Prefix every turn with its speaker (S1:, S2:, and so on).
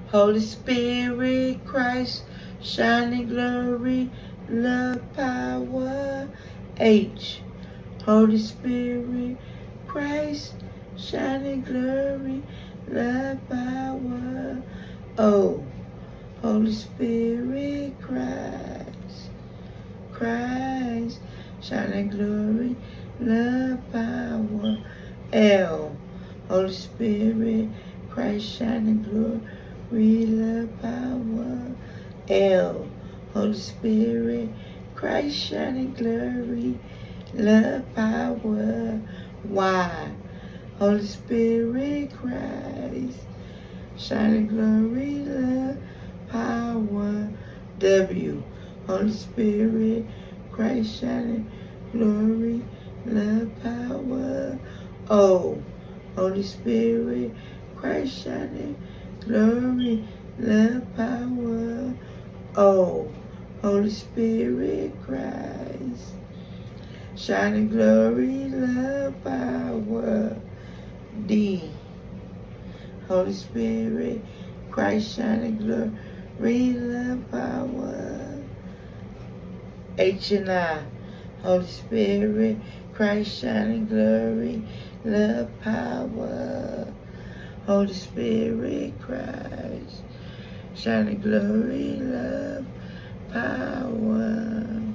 S1: Holy Spirit, Christ, shining glory, love, power. H. Holy Spirit, Christ, shining glory, love, power. O. Holy Spirit, Christ, shining glory, love, power. L. Holy Spirit, Christ, shining glory, love, power. L. Holy Spirit, Christ, shining glory, love, power. Y. Holy Spirit, Christ, shining glory, love, power. W. Holy Spirit, Christ, shining glory, love, power. O. Holy Spirit, Christ, shining glory, love, power. O. Holy Spirit, Christ, shining glory, love, power. D. Holy Spirit, Christ, shining glory, love, power. H and I. Holy Spirit, Christ, shining glory, love, power. Holy Spirit, Christ, shining glory, love, power.